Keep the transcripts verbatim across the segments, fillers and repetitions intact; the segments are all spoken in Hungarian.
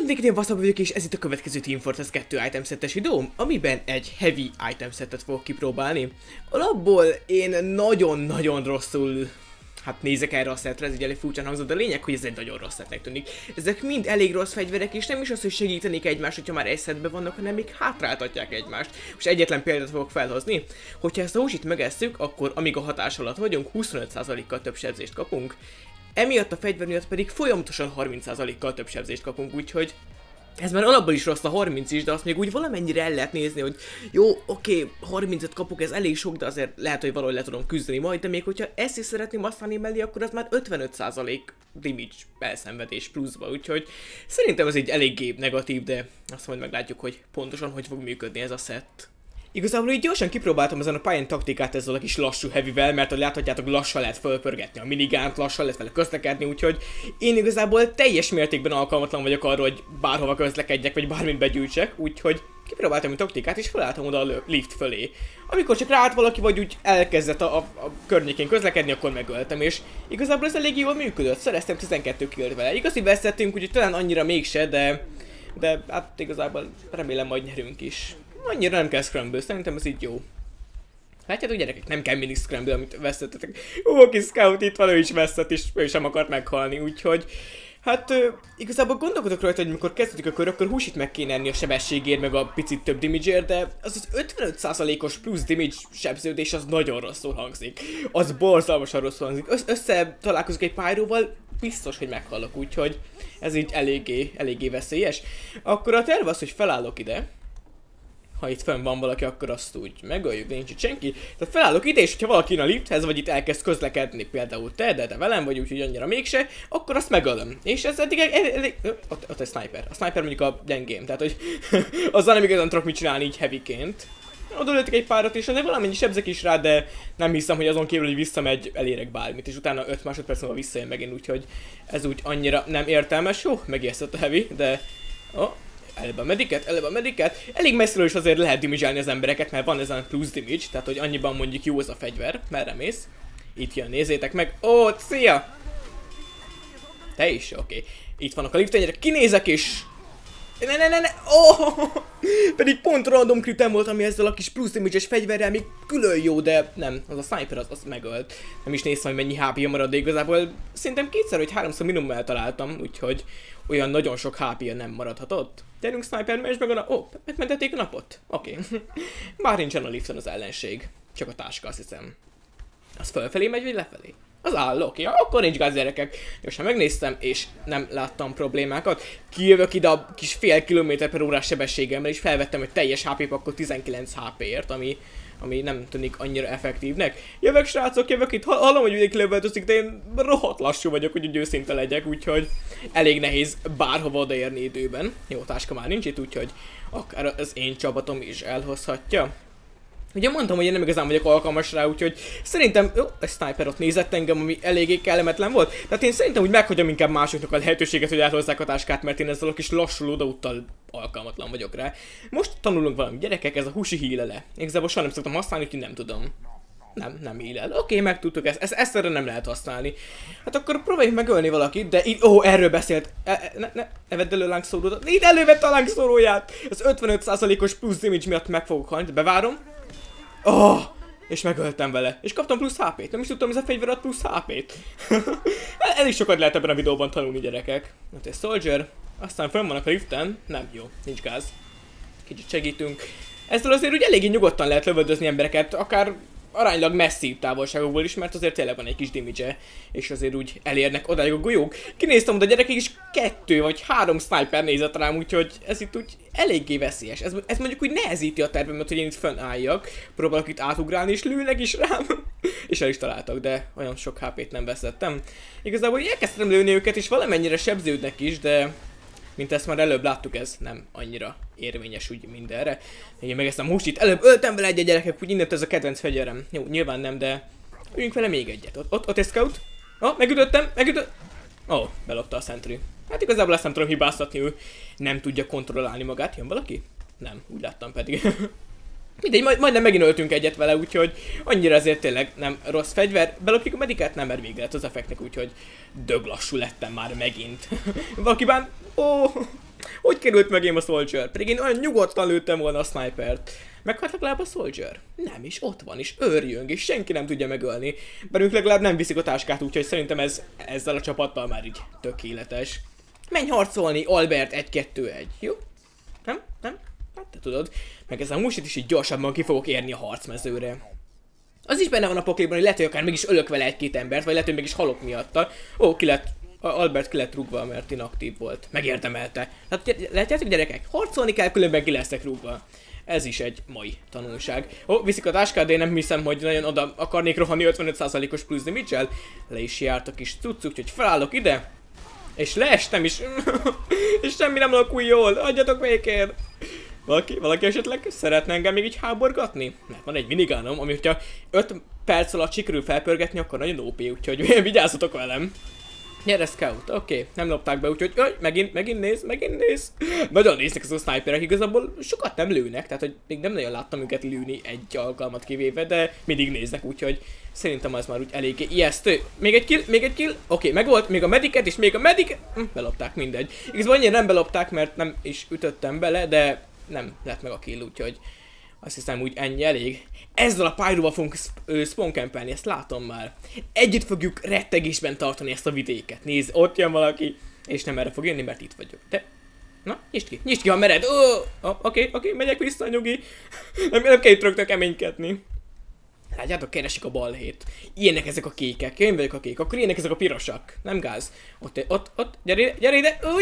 Mindenkinek én Vasszab vagyok, és ez itt a következő Team Fortress kettő item settes videóm, amiben egy heavy item settet fogok kipróbálni. Alapból én nagyon-nagyon rosszul hát nézek erre a szettre, ez így elég furcsán hangzott, de a lényeg, hogy ez egy nagyon rossz szetnek tűnik. Ezek mind elég rossz fegyverek, és nem is az, hogy segítenék egymást, hogyha már egy szetben vannak, hanem még hátráltatják egymást. Most egyetlen példát fogok felhozni. Hogyha ezt a húsit megesszük, akkor amíg a hatás alatt vagyunk, huszonöt százalékkal több sebzést kapunk. Emiatt a fegyver miatt pedig folyamatosan harminc százalékkal több sebzést kapunk, úgyhogy ez már alapból is rossz a harminc is, de azt még úgy valamennyire el lehet nézni, hogy jó, oké, harmincet kapok, ez elég sok, de azért lehet, hogy valahogy le tudom küzdeni majd, de még hogyha ezt is szeretném használni mellé, akkor az már ötvenöt százalék damage elszenvedés pluszba, úgyhogy szerintem ez egy eléggé negatív, de azt majd meglátjuk, hogy pontosan hogy fog működni ez a szett. Igazából így gyorsan kipróbáltam ezen a pályán taktikát ezzel a kis lassú heavyvel, mert ahogy láthatjátok, lassan lehet fölpörgetni a minigánt, lassan lehet vele közlekedni, úgyhogy én igazából teljes mértékben alkalmatlan vagyok arra, hogy bárhova közlekedjek, vagy bármit begyűjtsek, úgyhogy kipróbáltam a taktikát, és felálltam oda a lift fölé. Amikor csak ráállt valaki, vagy úgy elkezdett a, a, a környékén közlekedni, akkor megöltem, és igazából ez elég jól működött, szereztem tizenkét killt vele. Igaz, hogy veszettünk, úgyhogy talán annyira mégse, de, de hát igazából remélem majd nyerünk is. Annyira nem kell scramble, szerintem ez így jó. Látjátok gyerekek, nem kell mindig scramble, amit veszettetek. Ó, a kis scout itt van, ő is veszett, és ő sem akart meghalni, úgyhogy... Hát ö, igazából gondolkodok rajta, hogy mikor kezdődik a kör, akkor húsit meg kéne enni a sebességért, meg a picit több damage-ért, de az az ötvenöt százalékos plusz damage sebződés az nagyon rosszul hangzik. Az borzalmasan rosszul hangzik. Össz össze találkozok egy pályróval, biztos, hogy meghalok, úgyhogy ez így eléggé, eléggé veszélyes. Akkor a terv az, hogy felállok ide. Ha itt fönn van valaki, akkor azt úgy megöljük, de nincs itt senki. Tehát felállok ide, és ha valaki a lifthez, vagy itt elkezd közlekedni, például te, de te velem vagy, úgyhogy annyira mégse, akkor azt megölöm. És ez eddig elég... Ott, ott egy sniper. A sniper mondjuk a gyengém, tehát hogy azzal nem igazán tudok mit csinálni így heavyként. Oda lőttek egy párat, és azért valamennyi sebzek is rá, de nem hiszem, hogy azon kívül, hogy visszamegy, elérek bármit, és utána öt másodperc múlva visszajön megint, úgyhogy ez úgy annyira nem értelmes. Jó, megijesztett a heavy, de... Oh. Előbb a mediket, előbb a mediket. Elég messziről is azért lehet damage-elni az embereket, mert van ezen plusz damage, tehát hogy annyiban mondjuk jó az a fegyver. Merre mész? Itt jön, nézzétek meg. Ó, szia! Te is? Oké. Okay. Itt vannak a liftenyerek, kinézek és... Ne, ne, ne, ne! Oh! Pedig pont random critem volt, ami ezzel a kis plusz damage-es fegyverrel még külön jó, de nem, az a sniper az, az megölt. Nem is néztem, hogy mennyi há pé-ja marad, de igazából szerintem kétszer vagy háromszor minimum eltaláltam, úgyhogy olyan nagyon sok há pé-ja nem maradhatott. Gyerünk sniper, és meg a nap... Ó, oh, megmentették a napot? Oké. Okay. Bár nincsen a liften az ellenség. Csak a táska, azt hiszem. Az fölfelé megy, vagy lefelé? Az áll, oké, okay. Akkor nincs gáz, gyerekek. Most megnéztem, és nem láttam problémákat. Kijövök ide a kis fél kilométer per órás sebességemmel, és felvettem egy teljes há pé akkor tizenkilenc há pé-ért, ami, ami nem tűnik annyira effektívnek. Jövök, srácok, jövök itt. Hallom, hogy vidék lövöldözik, de én rohadt lassú vagyok, hogy úgy őszinte legyek, úgyhogy elég nehéz bárhova odaérni időben. Jó, táska már nincs itt, úgyhogy akár az én csapatom is elhozhatja. Ugye mondtam, hogy én nem igazán vagyok alkalmas rá, úgyhogy szerintem... Jó, egy sniper ott nézett engem, ami eléggé kellemetlen volt. Tehát én szerintem úgy meghagyom inkább másoknak a lehetőséget, hogy elhozzák a táskát, mert én ezzel a kis lassuló odaúttal alkalmatlan vagyok rá. Most tanulunk valami, gyerekek, ez a húsi hílele. Igazából soha nem szoktam használni, úgyhogy nem tudom. Nem, nem hílel. Oké, okay, megtudtuk ezt. ezt. Ezt erre nem lehet használni. Hát akkor próbáljuk megölni valakit, de így... Ó, oh, erről beszélt. E, ne, ne, ne vedd elő lángszórót. Itt elővett a lángszóróját! Az ötvenöt százalékos plusz damage miatt meg fogok halni, de bevárom. Oh, és megöltem vele. És kaptam plusz há pét. Nem is tudtam, ez a fegyver ad plusz há pét. Ez is sokat lehet ebben a videóban tanulni, gyerekek. Ott egy soldier. Aztán fönn vannak a liften. Nem jó, nincs gáz. Kicsit segítünk. Ezzel azért úgy eléggé nyugodtan lehet lövöldözni embereket, akár aránylag messzív távolságokból is, mert azért tényleg van egy kis damage-e, és azért úgy elérnek odáig a golyók. Kinéztem oda, gyerekek, és kettő vagy három sniper nézett rám, úgyhogy ez itt úgy eléggé veszélyes. Ez, ez mondjuk úgy nehezíti a tervemet, hogy én itt fönnálljak. Próbálok itt átugrálni, és lőnek is rám. És el is találtak, de olyan sok há pét nem veszettem. Igazából elkezdtem lőni őket, és valamennyire sebződnek is, de... Mint ezt már előbb láttuk, ez nem annyira érvényes úgy mindenre. Én megeszem húst itt, előbb öltem vele egy gyerekek, úgy innentől ez a kedvenc fegyverem. Jó, nyilván nem, de üljünk vele még egyet. Ott, ott, ott egy scout. Oh, megütöttem, megütöttem. Ó, oh, belopta a sentry. Hát igazából ezt nem tudom hibáztatni, ő nem tudja kontrollálni magát. Jön valaki? Nem, úgy láttam pedig. Mindegy, majd, majdnem megint öltünk egyet vele, úgyhogy annyira azért tényleg nem rossz fegyver. Belopjuk a medikát? Nem, mert vége lett az effektnek, úgyhogy dög lassú lettem már megint. Valaki bán... Ó, Hogy került meg én a Soldier? Pedig én olyan nyugodtan lőttem volna a snipert. Meghalt legalább a Soldier? Nem is, ott van is, őrjünk, és senki nem tudja megölni. Belünk legalább nem viszik a táskát, úgyhogy szerintem ez ezzel a csapattal már így tökéletes. Menj harcolni, Albert, egy kettő egy, jó? Nem? Nem? Hát te tudod. Meg ezzel a musit is így gyorsabban ki fogok érni a harcmezőre. Az is benne van a pokléban, hogy lehet, hogy akár mégis ölök vele egy-két embert, vagy lehet, hogy mégis halok miatta. Ó, ki lett, Albert ki lett rúgva, mert inaktív volt. Megérdemelte. Hát látjátok, gyerekek? Harcolni kell, különben ki lesznek rúgva. Ez is egy mai tanulság. Ó, viszik a táskát, de én nem hiszem, hogy nagyon oda akarnék rohanni ötvenöt százalékos plusz damage-el. Le is járt a kis cucc, úgyhogy felállok ide. És leestem is. És semmi nem alakul jól. Adjatok békén. Valaki, valaki esetleg szeretne engem még így háborgatni? Mert van egy minigánom, ami hogyha öt perc alatt sikerül felpörgetni, akkor nagyon ó pé, úgyhogy vigyázzatok velem. Gyere, scout, oké, okay. Nem lopták be, úgyhogy öj, megint, megint néz, megint néz. Nagyon néznek ezek a sniperek, igazából sokat nem lőnek, tehát hogy még nem nagyon láttam őket lőni egy alkalmat kivéve, de mindig néznek, úgyhogy szerintem az már úgy eléggé ijesztő. Még egy kill, még egy kill, oké, okay, megvolt, még a mediket és még a mediket, hm, belopták, mindegy. Igazából annyira nem belopták, mert nem is ütöttem bele, de nem lett meg a kill, úgyhogy azt hiszem úgy ennyi elég. Ezzel a pályróval fogunk spawn campelni, ezt látom már. Együtt fogjuk rettegésben tartani ezt a vidéket. Nézd, ott jön valaki, és nem erre fog jönni, mert itt vagyok. De... Na, nyisd ki, nyisd ki, ha mered. Oké, oké, okay, megyek vissza, nyugi. nem, nem kell itt rögtön keménykedni. Látjátok, keresik a balhét. Ilyenek ezek a kékek. Én vagyok a kék, akkor ilyenek ezek a pirosak. Nem gáz. Ott, ott, ott, gyere, gyere ide, úgy.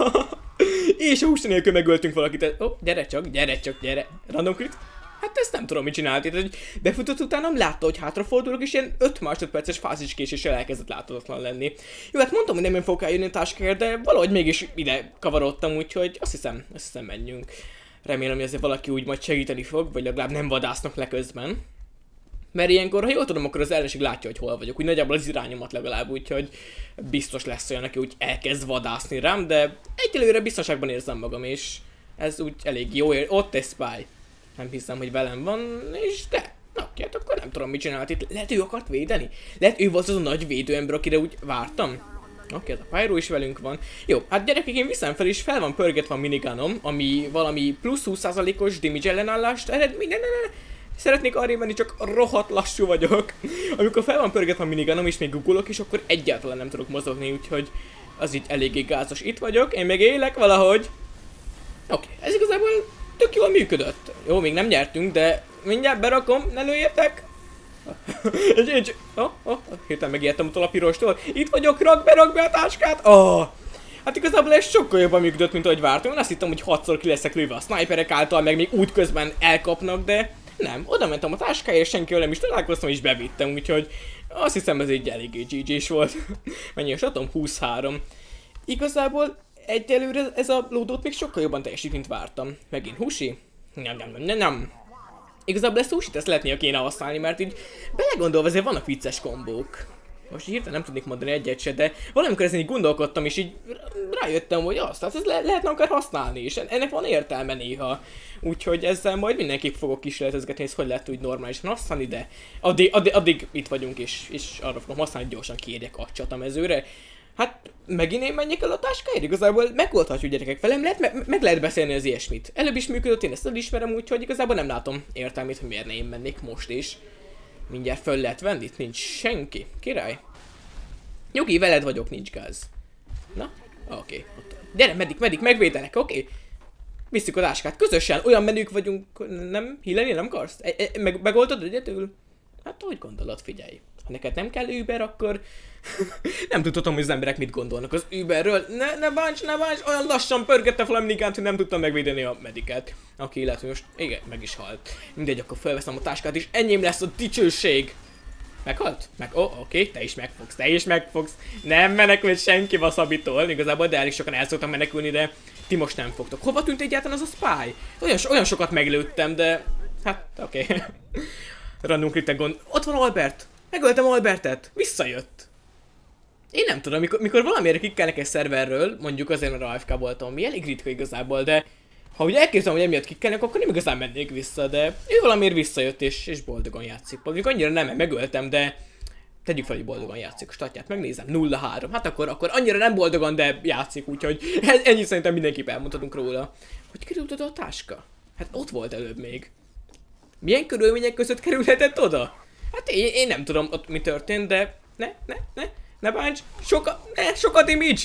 És a hús nélkül megöltünk valakit. Ó, oh, gyere csak, gyere csak, gyere. Random crit. Hát ezt nem tudom, mit csinált. Itt, hogy befutott utánam, látta, hogy hátrafordulok, és ilyen öt másodperces fáziskéséssel elkezdett láthatatlan lenni. Jó, hát mondtam, hogy nem én fogok eljönni a táskáért, de valahogy mégis ide kavarodtam, úgyhogy azt hiszem, azt hiszem menjünk. Remélem, hogy ezért valaki úgy majd segíteni fog, vagy legalább nem vadásznak le közben. Mert ilyenkor, ha jól tudom, akkor az ellenség látja, hogy hol vagyok. Úgy nagyjából az irányomat legalább, úgyhogy biztos lesz olyan, aki úgy elkezd vadászni rám, de egyelőre biztonságban érzem magam, és ez úgy elég jó ér. Ott egy spy. Nem hiszem, hogy velem van, és de. Na, hát akkor nem tudom, mit csinált itt. Lehet, ő akart védeni? Lehet, ő volt az a nagy védőember, akire úgy vártam? Oké, okay, ez a Pyro is velünk van. Jó, hát gyerekek, én viszem fel, és fel van pörgetve a minigánom, ami valami plusz húsz százalékos damage ellenállást eredmény. Ne, ne, ne. Szeretnék arra menni, csak rohadt lassú vagyok. Amikor fel van pörgetve a minigánom, és még googolok, és akkor egyáltalán nem tudok mozogni, úgyhogy az itt eléggé gázos. Itt vagyok, én még élek valahogy. Oké, okay, ez igazából tök jól működött. Jó, még nem nyertünk, de mindjárt berakom, ne lőjetek. Egy, oh, oh, hirtelen megijedtem attól a pirostól. Itt vagyok, rak be, rak be a táskát. Oh. Hát igazából ez sokkal jobban működött, mint ahogy vártam. Én azt hittem, hogy hatszor ki leszek lőve a sniperek által, meg még úgy közben elkapnak, de nem. Oda mentem a táskáért, és senkivel nem is találkoztam, és bevittem, úgyhogy azt hiszem ez egy eléggé gé gés volt. Mennyi a satom? huszonhárom. Igazából egyelőre ez a lódót még sokkal jobban teljesít, mint vártam. Megint husi? Nem, nem, nem, nem. Igazából ezt husit ezt lehetnél kéne használni, mert így belegondolva azért vannak vicces kombók. Most hirtelen nem tudnék mondani egyet se, de valamikor ezen így gondolkodtam, és így rájöttem, hogy azt, hát ez le lehetne akár használni, és ennek van értelme néha. Úgyhogy ezzel majd mindenképp fogok kísérletezgetni, hogy hogy lehet úgy normálisan használni, de addig, addig, addig itt vagyunk, és, és arra fogom használni, hogy gyorsan kiérjek a csatamezőre. Hát megint én menjek el a táskáért, igazából megoldhatjuk gyerekek velem, lehet, me meg lehet beszélni az ilyesmit. Előbb is működött, én ezt elismerem, úgyhogy igazából nem látom értelmét, hogy miért ne én mennék most is. Mindjárt föl lehet venni, itt nincs senki. Király. Nyugi, veled vagyok, nincs gáz. Na, oké. Okay. Gyere, medik, medik, megvédelek, oké. Okay. Visszük a táskát, közösen, olyan menők vagyunk, nem? Hilleni nem akarsz? E e meg megoldod egyetül? Hát, hogy gondolod, figyelj. Ha neked nem kell Uber, akkor nem tudhatom, hogy az emberek mit gondolnak az Uberről. Ne, ne bánts, ne bánts, olyan lassan pörgette fel a minikát, hogy nem tudtam megvédeni a mediket. Aki illetve most, igen, meg is halt. Mindegy, akkor felveszem a táskát, és enyém lesz a dicsőség. Meghalt? Meg, ó, oh, oké, okay, te is megfogsz, te is megfogsz. Nem menekült senki Wasabi-tól, igazából, de elég sokan el szoktam menekülni, de ti most nem fogtok. Hova tűnt egyáltalán az a spy? Olyan, olyan sokat meglőttem, de hát, oké. Okay. Random kritek gond. Ott van Albert! Megöltem Albertet! Visszajött! Én nem tudom, mikor, mikor valamiért kikkelnek egy szerverről, mondjuk azért, mert á ef ká voltam, mi elég ritka igazából, de ha úgy elképzelem, hogy emiatt kikkelnek, akkor nem igazán mennék vissza, de ő valamiért visszajött és, és boldogan játszik. Mondjuk annyira nem, mert megöltem, de Tegyük fel, hogy boldogan játszik a statját, megnézem, nulla három. Hát akkor, akkor annyira nem boldogan, de játszik, úgyhogy ennyit szerintem mindenképp elmondhatunk róla. Hogy került oda a táska? Hát ott volt előbb még. Milyen körülmények között kerülhetett oda? Hát én, én nem tudom ott mi történt, de ne, ne, ne, ne bánts, soka, ne, sokat image!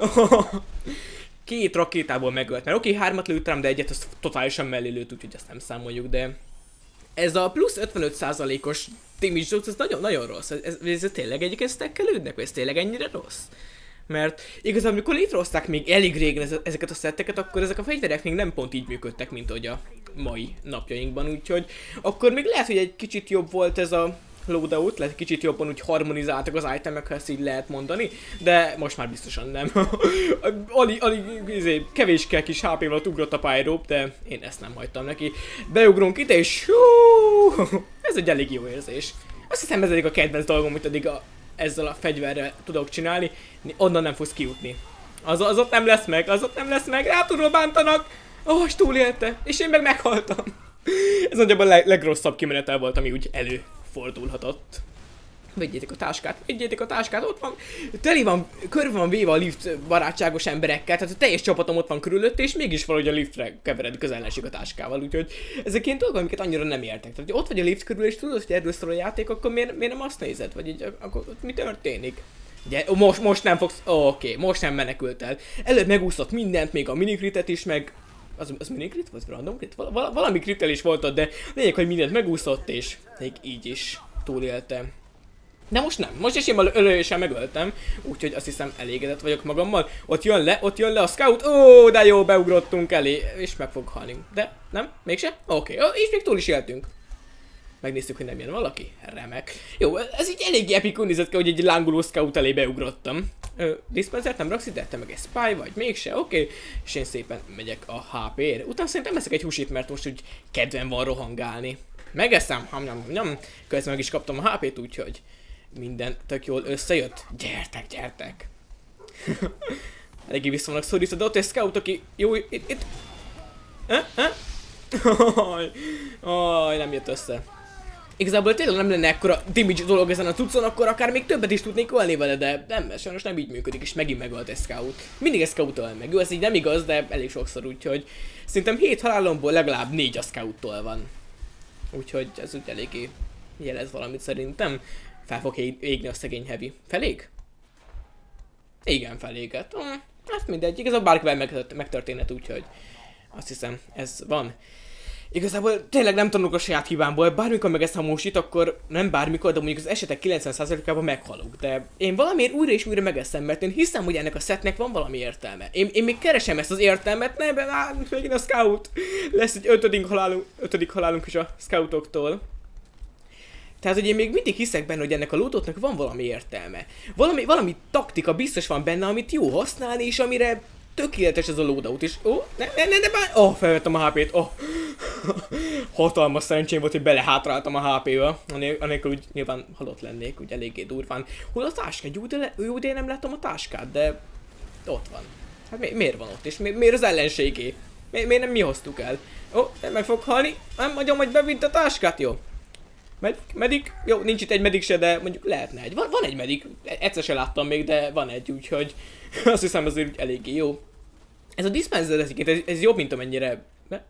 Két rakétából megölt, mert oké, okay, hármat lőttem, de egyet azt totálisan mellé lőtt, úgyhogy azt nem számoljuk, de ez a plusz ötvenöt százalékos damage dose, ez nagyon-nagyon rossz. Ez, ez, ez tényleg egyébként stackelődnek, vagy ez tényleg ennyire rossz? Mert igazából, amikor létrehozták még elég régen ezeket a szetteket, akkor ezek a fegyverek még nem pont így működtek, mint ahogy a mai napjainkban, úgyhogy akkor még lehet, hogy egy kicsit jobb volt ez a loadout, lehet kicsit jobban úgy harmonizáltak az itemek, ha ezt így lehet mondani, de most már biztosan nem. alig, alig izé, kevéskkel kis há pé-val ugrott a Pyro, de én ezt nem hagytam neki. Beugrunk ide, és hú, ez egy elég jó érzés. Azt hiszem ez eddig a kedvenc dolgom, amit eddig a, ezzel a fegyverrel tudok csinálni, onnan nem fogsz kijutni. Az, az ott nem lesz meg, az ott nem lesz meg, hátulról bántanak, ó, és túlélte, és én meg meghaltam. Ez nagyjából a leg, legrosszabb kimenetel volt, ami úgy elő fordulhatott. Vegyétek a táskát, vegyétek a táskát, ott van, teli van, körbe van véve a lift barátságos emberekkel, tehát a teljes csapatom ott van körülött, és mégis valahogy a liftre keveredik az ellenség a táskával, úgyhogy ezek ilyen dolgok, amiket annyira nem értek. Tehát, hogy ott vagy a lift körül, és tudod, hogy erről szól a játék, akkor miért, miért nem azt nézed, vagy így, akkor ott mi történik? Ugye, most, most nem fogsz, oh, oké, okay, most nem menekült el. Előbb megúszott mindent, még a minikritet is, meg az, az minikrit? Vagy random crit? Val val valami kritel is volt ott, de lényeg, hogy mindent megúszott, és még így is túlélte. De most nem, most is én ölősen megöltem, úgyhogy azt hiszem elégedett vagyok magammal. Ott jön le, ott jön le a scout, ó, de jó, beugrottunk elé, és meg fog halni. De nem, mégse? Oké, okay. És még túl is éltünk. Megnéztük, hogy nem jön valaki? Remek. Jó, ez így elég epikul nézett ki, hogy egy lángoló scout elé beugrottam. Ö, dispensert nem raksz ide? Te meg egy spy vagy? Mégse? Oké. Okay. És én szépen megyek a há pé-re. Utána szerintem eszek egy húsit, mert most úgy kedvem van rohangálni. Megeszem, ham, nyom, nyom. Közben meg is kaptam a há pét, úgyhogy minden tök jól összejött. Gyertek, gyertek. Eléggé vissza vannak szorítva, de ott egy scout, aki jó, itt, itt. Eh? Eh? Aj, nem jött össze. Igazából tényleg nem lenne ekkora damage dolog ezen a cuccon, akkor akár még többet is tudnék ölni vele, de nem, sajnos nem így működik, és megint megölt egy scout. Mindig egy scout öl meg, jó, ez így nem igaz, de elég sokszor, úgyhogy szerintem hét halálomból legalább négy a scouttól van. Úgyhogy ez úgy eléggé jelez valamit szerintem. Fel fog égni a szegény heavy. Felég? Igen, felégett. Hm, hát mindegy, igazából bárkivel megtörténhet, úgyhogy azt hiszem ez van. Igazából tényleg nem tanulok a saját hibámból, bármikor megeszem a mosit, akkor nem bármikor, de mondjuk az esetek kilencven százalékában meghalok. De én valamiért újra és újra megeszem, mert én hiszem, hogy ennek a setnek van valami értelme. Én, én még keresem ezt az értelmet, nem, mert megint a scout. Lesz egy ötödik halálunk, ötödik halálunk is a scoutoktól. Tehát, hogy én még mindig hiszek benne, hogy ennek a loadoutnak van valami értelme. Valami, valami taktika biztos van benne, amit jó használni, és amire tökéletes ez a loadout is. Ó, oh, ne, ne, ne, ne, bár... Oh, felvettem a há pét. Oh. Hatalmas szerencsém volt, hogy belehátráltam a há pé-vel. Anélkül úgy nyilván halott lennék, úgy eléggé durván. Hol a táska? Jó, de, jó, de én nem látom a táskát, de ott van. Hát mi, miért van ott? És mi, miért az ellenségé? Mi, miért nem mi hoztuk el? Ó, oh, meg fog halni. Nem mondjam, hogy bevitt a táskát, jó. Medik, medik, jó, nincs itt egy medik se, de mondjuk lehetne egy. Van, van egy medik, egyszer se láttam még, de van egy, úgyhogy azt hiszem azért eléggé jó. Ez a dispenser, ez, ez, ez jobb, mint amennyire...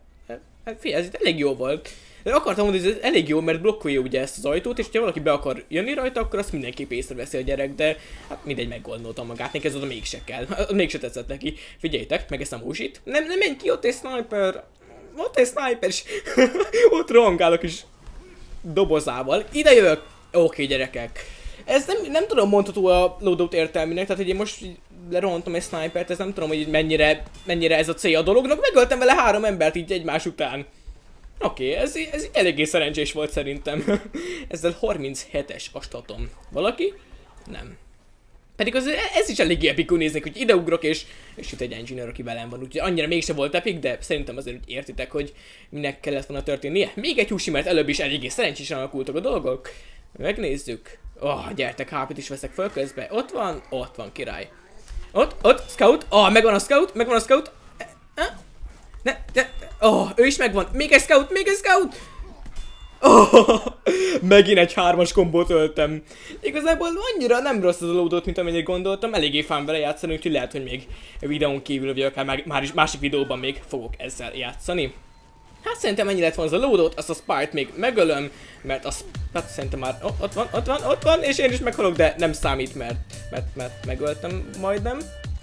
Hát figyelj, ez itt elég jó volt. De akartam mondani, hogy ez elég jó, mert blokkolja ugye ezt az ajtót, és ha valaki be akar jönni rajta, akkor azt mindenképp észreveszi a gyerek, de hát mindegy, meggondoltam magát, neki ez oda mégse kell. Mégse tetszett neki. Figyeljétek, megeszem húsit. Nem, nem menj ki, ott egy sniper. Ott egy sniper, és ott rohangálok is dobozával. Ide jövök! Oké, okay, gyerekek. Ez nem, nem tudom mondható a loadout értelmének, tehát hogy én most lerohantam egy snipert, ez nem tudom, hogy mennyire, mennyire ez a célja a dolognak. Megöltem vele három embert így egymás után. Oké, okay, ez, ez így eléggé szerencsés volt szerintem. Ezzel harminchetes a statom. Valaki? Nem. Pedig az, ez is eléggé epikul néznek, hogy ideugrok és, és itt egy engineer, aki velem van. Úgyhogy annyira mégse volt epik, de szerintem azért úgy értitek, hogy minek kellett volna történnie. Még egy húsi, mert előbb is eléggé szerencsésen alakultak a dolgok. Megnézzük. Oh, gyertek, há pét is veszek föl közben. Ott van, ott van, király. Ott, ott, scout. Oh, megvan a scout, megvan a scout. Ne, ne. Oh, ő is megvan. Még egy scout, még egy scout. Oh, megint egy hármas kombót öltem. Igazából annyira nem rossz az a loadout, mint amennyire gondoltam, eléggé fán vele játszani, úgyhogy lehet, hogy még a videón kívül, vagy akár már, már is másik videóban még fogok ezzel játszani. Hát szerintem ennyi lett volna az a loadout, azt a Spire-t még megölöm, mert az, hát szerintem már ott, ott van, ott van, ott van, és én is meghalok, de nem számít, mert, mert, mert megöltem majdnem.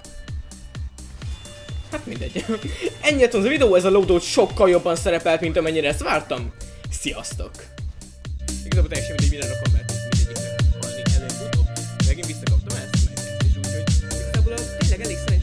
Hát mindegy. Ennyi lett volna az a videó, ez a loadout sokkal jobban szerepelt, mint amennyire ezt vártam. Sziasztok! Igazából teljesen mindegy, mire rakom, mert mindegyikre halni előbb-utóbb. Megint visszakaptam ezt, meg ezt is, úgyhogy igazából tényleg elég